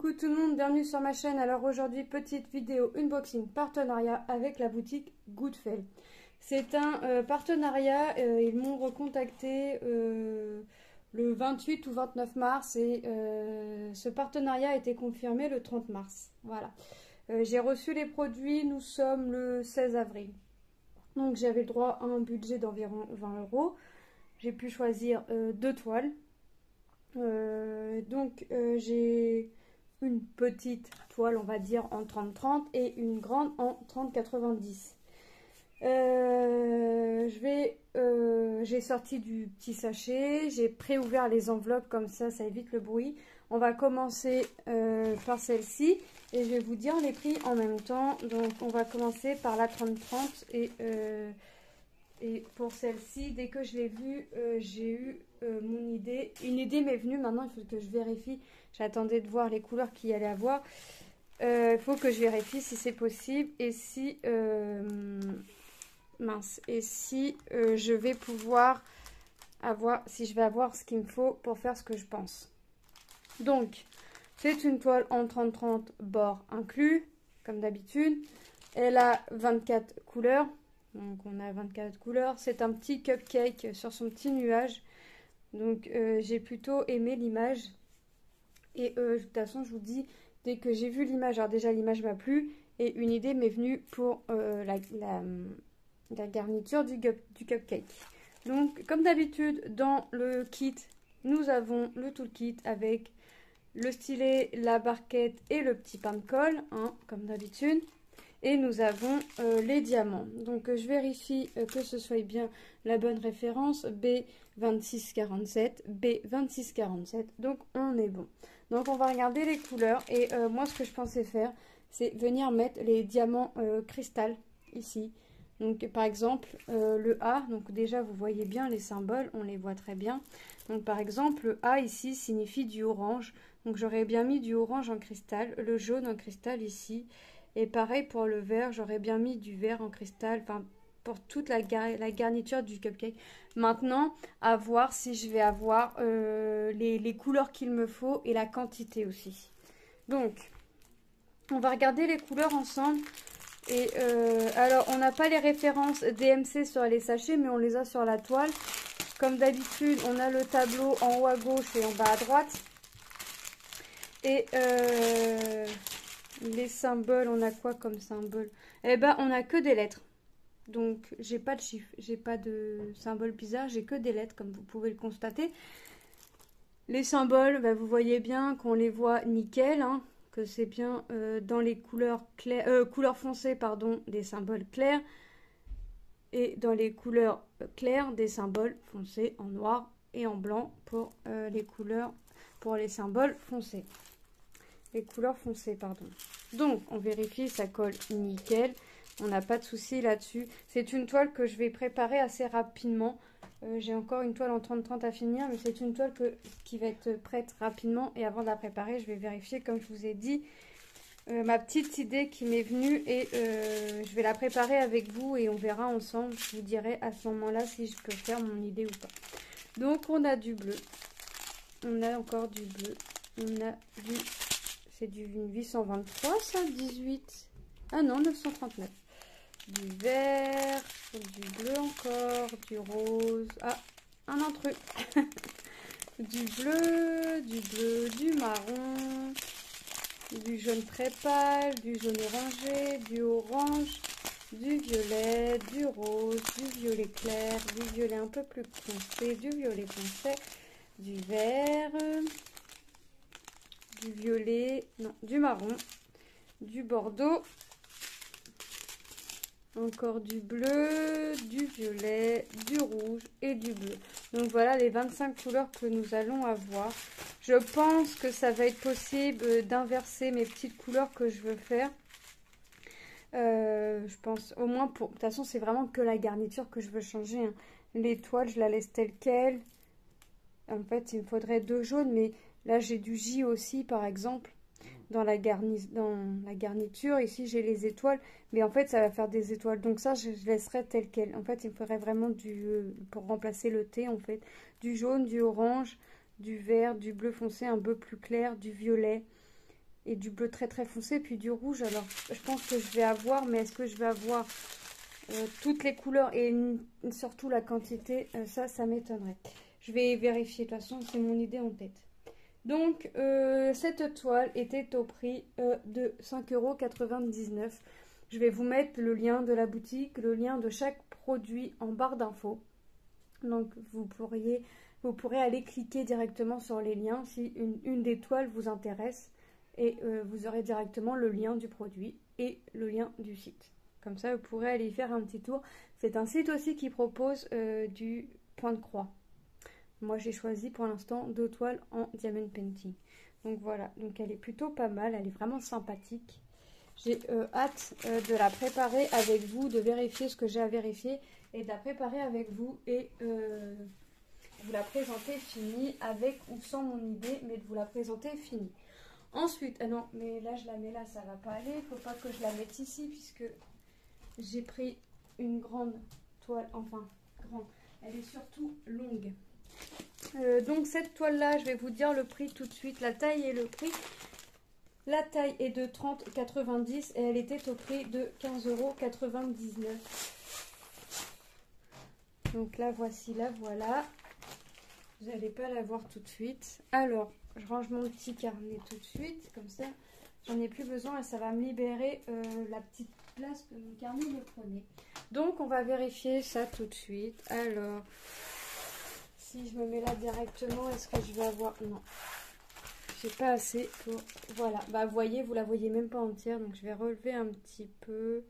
Coucou tout le monde, bienvenue sur ma chaîne. Alors aujourd'hui, petite vidéo unboxing partenariat avec la boutique Goodfel. C'est un partenariat, ils m'ont recontacté le 28 ou 29 mars et ce partenariat a été confirmé le 30 mars. Voilà. J'ai reçu les produits, nous sommes le 16 avril. Donc j'avais le droit à un budget d'environ 20 €. J'ai pu choisir deux toiles. J'ai une petite toile, on va dire, en 30-30 et une grande en 30-90. J'ai sorti du petit sachet, j'ai pré-ouvert les enveloppes comme ça évite le bruit. On va commencer par celle-ci et je vais vous dire les prix en même temps. Donc on va commencer par la 30-30 et pour celle-ci, dès que je l'ai vue, j'ai eu mon idée. Une idée m'est venue, maintenant il faut que je vérifie. J'attendais de voir les couleurs qu'il y allait avoir. Il faut que je vérifie si c'est possible et si... je vais pouvoir avoir... Si je vais avoir ce qu'il me faut pour faire ce que je pense. Donc, c'est une toile en 30-30 bord inclus, comme d'habitude. Elle a 24 couleurs. Donc on a 24 couleurs, c'est un petit cupcake sur son petit nuage. Donc j'ai plutôt aimé l'image. Et de toute façon je vous dis, dès que j'ai vu l'image, alors déjà l'image m'a plu. Et une idée m'est venue pour la garniture du cupcake. Donc comme d'habitude dans le kit, nous avons le toolkit avec le stylet, la barquette et le petit pain de colle, hein, comme d'habitude. Et nous avons les diamants. Donc je vérifie que ce soit bien la bonne référence. B2647. B2647. Donc on est bon. Donc on va regarder les couleurs. Et moi ce que je pensais faire, c'est venir mettre les diamants cristal ici. Donc par exemple le A. Donc déjà vous voyez bien les symboles. On les voit très bien. Donc par exemple le A ici signifie du orange. Donc j'aurais bien mis du orange en cristal. Le jaune en cristal ici. Et pareil pour le vert, j'aurais bien mis du vert en cristal, enfin pour toute la garniture du cupcake. Maintenant, à voir si je vais avoir les couleurs qu'il me faut et la quantité aussi. Donc, on va regarder les couleurs ensemble. Et alors, on n'a pas les références DMC sur les sachets, mais on les a sur la toile. Comme d'habitude, on a le tableau en haut à gauche et en bas à droite. Et... les symboles, on a quoi comme symbole? Eh ben, on a que des lettres. Donc, j'ai pas de chiffres, j'ai pas de symbole bizarre, j'ai que des lettres, comme vous pouvez le constater. Les symboles, ben, vous voyez bien qu'on les voit nickel, hein, que c'est bien dans les couleurs couleurs foncées, pardon, des symboles clairs. Et dans les couleurs claires, des symboles foncés en noir et en blanc pour les symboles foncés. Les couleurs foncées, pardon. Donc, on vérifie, ça colle nickel. On n'a pas de souci là-dessus. C'est une toile que je vais préparer assez rapidement. J'ai encore une toile en 30-30 à finir, mais c'est une toile qui va être prête rapidement. Et avant de la préparer, je vais vérifier, comme je vous ai dit, ma petite idée qui m'est venue. Et je vais la préparer avec vous et on verra ensemble. Je vous dirai à ce moment-là si je peux faire mon idée ou pas. Donc, on a du bleu. On a encore du bleu. On a du... C'est du 823, ça, 18. Ah non, 939. Du vert, du bleu encore, du rose. Ah, un intrus. Du bleu, du marron, du jaune très pâle, du jaune orangé, du orange, du violet, du rose, du violet clair, du violet un peu plus foncé, du violet foncé, du vert... du violet, non, du marron, du bordeaux, encore du bleu, du violet, du rouge et du bleu. Donc voilà les 25 couleurs que nous allons avoir. Je pense que ça va être possible d'inverser mes petites couleurs que je veux faire. Je pense au moins pour... De toute façon, c'est vraiment que la garniture que je veux changer, hein. L'étoile, je la laisse telle quelle. En fait, il me faudrait deux jaunes, mais... Là, j'ai du J aussi, par exemple, dans la garniture. Ici, j'ai les étoiles. Mais en fait, ça va faire des étoiles. Donc ça, je laisserai tel quel. En fait, il me faudrait vraiment pour remplacer le T, en fait, du jaune, du orange, du vert, du bleu foncé un peu plus clair, du violet et du bleu très très foncé, puis du rouge. Alors, je pense que je vais avoir, mais est-ce que je vais avoir toutes les couleurs et surtout la quantité? Ça m'étonnerait. Je vais vérifier, de toute façon, c'est mon idée en tête. Donc, cette toile était au prix de 5,99 €. Je vais vous mettre le lien de la boutique, le lien de chaque produit en barre d'infos. Donc, vous pourrez aller cliquer directement sur les liens si une des toiles vous intéresse. Et vous aurez directement le lien du produit et le lien du site. Comme ça, vous pourrez aller y faire un petit tour. C'est un site aussi qui propose du point de croix. Moi, j'ai choisi pour l'instant 2 toiles en diamond painting. Donc voilà, donc elle est plutôt pas mal, elle est vraiment sympathique. J'ai hâte de la préparer avec vous, de vérifier ce que j'ai à vérifier et de la préparer avec vous et vous la présenter finie avec ou sans mon idée, mais de vous la présenter finie. Ensuite, ah non, mais là je la mets là, ça va pas aller. Il faut pas que je la mette ici puisque j'ai pris une grande toile, enfin grande. Elle est surtout longue. Donc cette toile là, je vais vous dire le prix tout de suite, la taille et le prix. La taille est de 30,90 et elle était au prix de 15,99 €. Donc là voici, la voilà. Vous n'allez pas la voir tout de suite. Alors, je range mon petit carnet tout de suite, comme ça j'en ai plus besoin et ça va me libérer la petite place que mon carnet me prenait. Donc on va vérifier ça tout de suite. Alors, si je me mets là directement, est-ce que je vais avoir... Non, j'ai pas assez pour... Voilà, bah vous voyez, vous la voyez même pas entière, donc je vais relever un petit peu.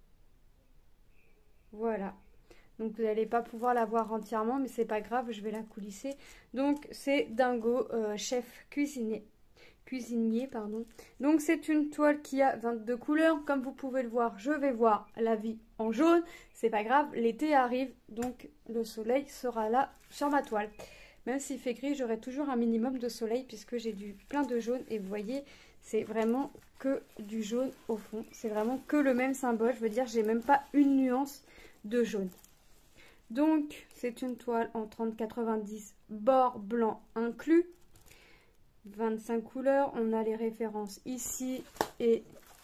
Voilà. Donc vous n'allez pas pouvoir la voir entièrement, mais c'est pas grave, je vais la coulisser. Donc c'est Dingo Chef Cuisinier, pardon. Donc c'est une toile qui a 22 couleurs. Comme vous pouvez le voir, je vais voir la vie en jaune. C'est pas grave, l'été arrive, donc le soleil sera là sur ma toile. Même s'il fait gris, j'aurai toujours un minimum de soleil puisque j'ai plein de jaune. Et vous voyez, c'est vraiment que du jaune au fond. C'est vraiment que le même symbole. Je veux dire, j'ai même pas une nuance de jaune. Donc, c'est une toile en 30,90, bord blanc inclus. 25 couleurs. On a les références ici et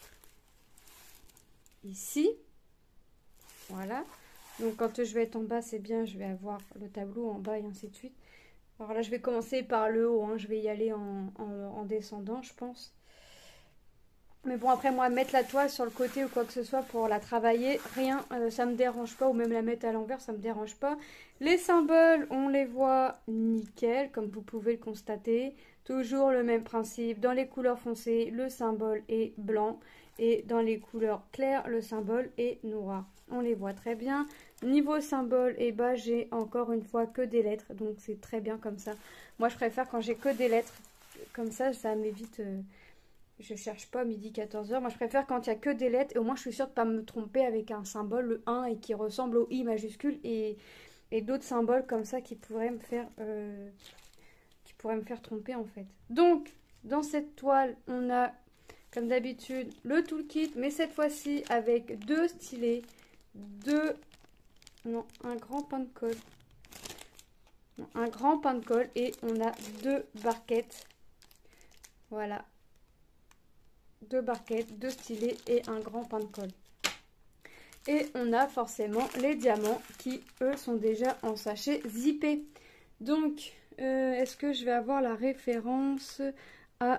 ici. Voilà. Donc, quand je vais être en bas, c'est bien. Je vais avoir le tableau en bas et ainsi de suite. Alors là, je vais commencer par le haut. Hein. Je vais y aller en descendant, je pense. Mais bon, après, moi, mettre la toile sur le côté ou quoi que ce soit pour la travailler, rien, ça me dérange pas. Ou même la mettre à l'envers, ça me dérange pas. Les symboles, on les voit nickel, comme vous pouvez le constater. Toujours le même principe. Dans les couleurs foncées, le symbole est blanc. Et dans les couleurs claires, le symbole est noir. On les voit très bien. Niveau symbole, et bah, j'ai encore une fois que des lettres. Donc, c'est très bien comme ça. Moi, je préfère quand j'ai que des lettres. Comme ça m'évite... je cherche pas midi 14 h. Moi, je préfère quand il n'y a que des lettres. Et au moins, je suis sûre de ne pas me tromper avec un symbole, le 1, et qui ressemble au I majuscule. Et d'autres symboles comme ça qui pourraient me faire tromper, en fait. Donc, dans cette toile, on a, comme d'habitude, le toolkit. Mais cette fois-ci, avec 2 stylets, un grand pain de colle. Non, un grand pain de colle. Et on a 2 barquettes. Voilà. 2 barquettes, 2 stylets et un grand pain de colle. Et on a forcément les diamants qui, eux, sont déjà en sachet zippé. Donc, est-ce que je vais avoir la référence à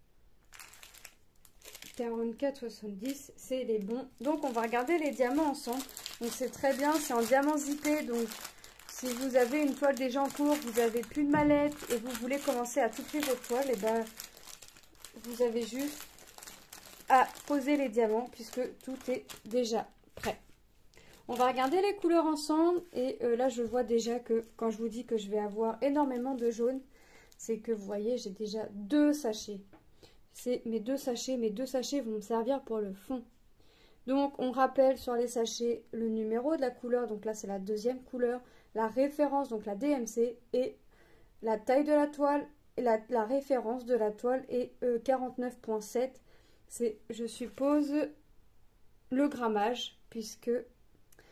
44,70? C'est les bons. Donc, on va regarder les diamants ensemble. Donc, c'est très bien, c'est en diamant zippé. Donc, si vous avez une toile déjà en cours, vous n'avez plus de mallette et vous voulez commencer à toucher votre toile, et ben, vous avez juste à poser les diamants puisque tout est déjà prêt. On va regarder les couleurs ensemble et là je vois déjà que quand je vous dis que je vais avoir énormément de jaune, c'est que vous voyez j'ai déjà 2 sachets. C'est mes 2 sachets, mes 2 sachets vont me servir pour le fond. Donc on rappelle sur les sachets le numéro de la couleur, donc là c'est la 2e couleur, la référence, donc la DMC et la taille de la toile, et la référence de la toile est 49,7. C'est, je suppose, le grammage, puisque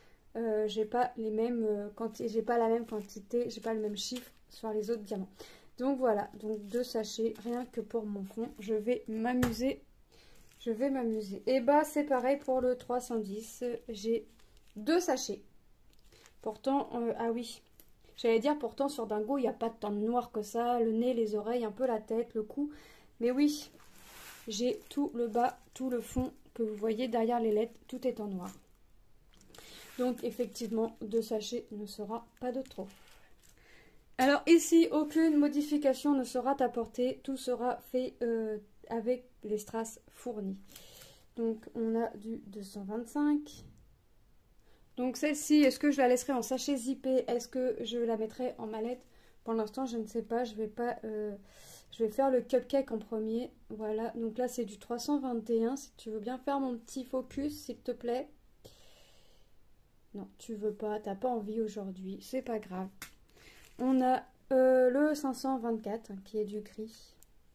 j'ai pas les mêmes j'ai pas la même quantité, j'ai pas le même chiffre sur les autres diamants. Donc voilà, donc 2 sachets, rien que pour mon fond. Je vais m'amuser. Et bah c'est pareil pour le 310. J'ai 2 sachets. Pourtant, ah oui, j'allais dire pourtant sur Dingo, il n'y a pas tant de noir que ça. Le nez, les oreilles, un peu la tête, le cou. Mais oui, j'ai tout le bas, tout le fond que vous voyez derrière les lettres. Tout est en noir. Donc effectivement, 2 sachets ne sera pas de trop. Alors ici, aucune modification ne sera apportée. Tout sera fait avec les strass fournis. Donc on a du 225. Donc celle-ci, est-ce que je la laisserai en sachet zippé? Est-ce que je la mettrai en mallette? Pour l'instant, je ne sais pas. Je vais faire le cupcake en premier. Voilà, donc là c'est du 321. Si tu veux bien faire mon petit focus, s'il te plaît. Non, tu veux pas, t'as pas envie aujourd'hui, c'est pas grave. On a le 524 qui est du gris.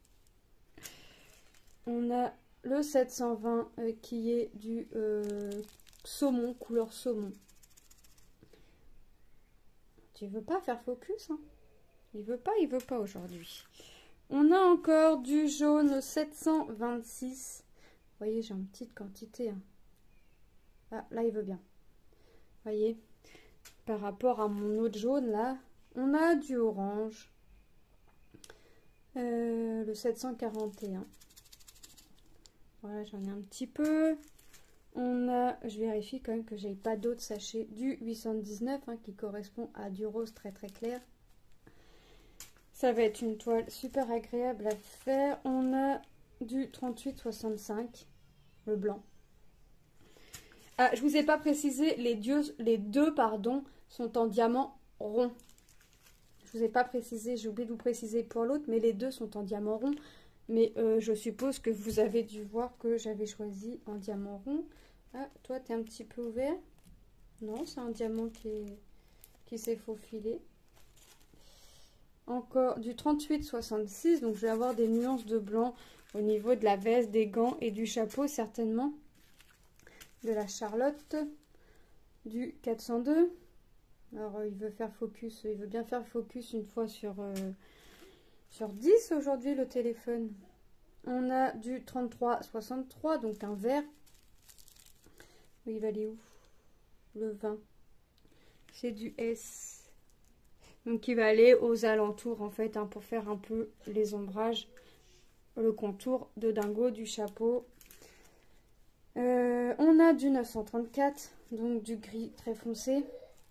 On a le 720 qui est du saumon, couleur saumon. Tu veux pas faire focus, hein? Il veut pas aujourd'hui. On a encore du jaune 726. Vous voyez, j'ai une petite quantité. Hein. Ah, là, il veut bien. Vous voyez, par rapport à mon autre jaune, là, on a du orange. Le 741. Voilà, j'en ai un petit peu. On a, je vérifie quand même que j'ai pas d'autres sachets, du 819 hein, qui correspond à du rose très très clair. Ça va être une toile super agréable à faire. On a du 3865, le blanc. Ah, je vous ai pas précisé, les deux pardon, sont en diamant rond. Je vous ai pas précisé, j'ai oublié de vous préciser pour l'autre, mais les deux sont en diamant rond. Mais je suppose que vous avez dû voir que j'avais choisi en diamant rond. Ah, toi, tu es un petit peu ouvert. Non, c'est un diamant qui s'est faufilé. Encore du 38-66. Donc, je vais avoir des nuances de blanc au niveau de la veste, des gants et du chapeau, certainement. De la Charlotte. Du 402. Alors, il veut faire focus. Il veut bien faire focus une fois sur 10 aujourd'hui, le téléphone. On a du 33-63, donc un vert. Il va aller où? Le 20. C'est du S. Donc il va aller aux alentours en fait, hein, pour faire un peu les ombrages, le contour de Dingo, du chapeau. On a du 934, donc du gris très foncé.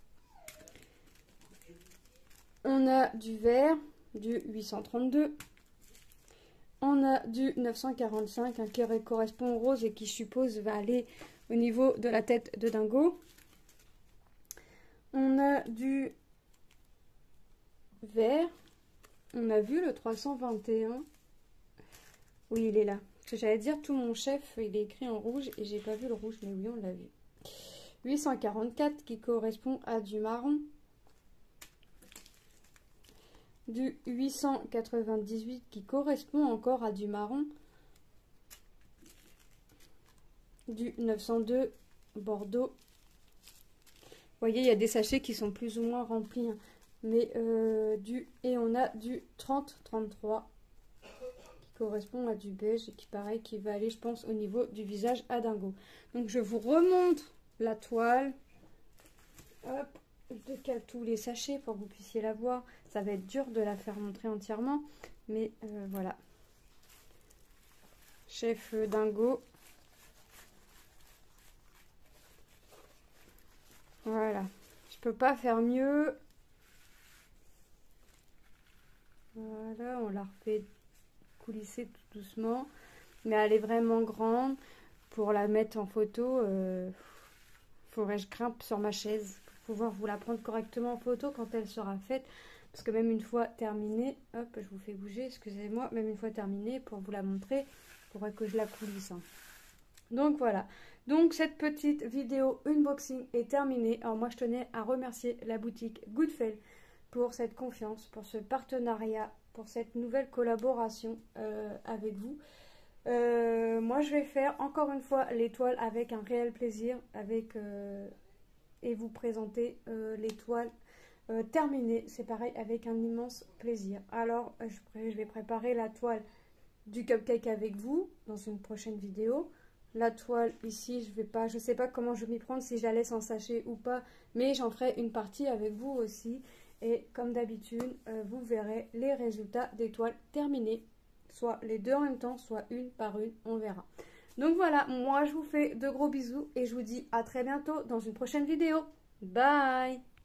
On a du vert, du 832. On a du 945, hein, qui correspond au rose et qui, je suppose, va aller au niveau de la tête de Dingo. On a du vert. On a vu le 321. Oui, il est là. Parce que j'allais dire, tout mon chef, il est écrit en rouge et j'ai pas vu le rouge, mais oui, on l'a vu. 844 qui correspond à du marron. Du 898 qui correspond encore à du marron. Du 902 bordeaux. Vous voyez, il y a des sachets qui sont plus ou moins remplis. Hein. Mais et on a du 30-33 qui correspond à du beige et qui pareil qui va aller, je pense, au niveau du visage à Dingo. Donc je vous remontre la toile. Hop, je décale tous les sachets pour que vous puissiez la voir. Ça va être dur de la faire montrer entièrement, mais voilà. Chef Dingo. Voilà. Je peux pas faire mieux. Voilà, on la refait coulisser tout doucement. Mais elle est vraiment grande. Pour la mettre en photo, faudrait que je grimpe sur ma chaise pour pouvoir vous la prendre correctement en photo quand elle sera faite. Parce que même une fois terminée, hop, je vous fais bouger, excusez-moi, même une fois terminée, pour vous la montrer, il faudrait que je la coulisse. Hein. Donc voilà. Donc cette petite vidéo unboxing est terminée. Alors moi je tenais à remercier la boutique Goodfell pour cette confiance, pour ce partenariat, pour cette nouvelle collaboration avec vous. Moi je vais faire encore une fois les toiles avec un réel plaisir et vous présenter les toiles terminer. C'est pareil avec un immense plaisir. Alors, je vais préparer la toile du cupcake avec vous dans une prochaine vidéo. La toile ici, je sais pas comment je vais m'y prendre, si je la laisse en sachet ou pas, mais j'en ferai une partie avec vous aussi. Et comme d'habitude, vous verrez les résultats des toiles terminées. Soit les deux en même temps, soit une par une, on verra. Donc voilà, moi je vous fais de gros bisous et je vous dis à très bientôt dans une prochaine vidéo. Bye!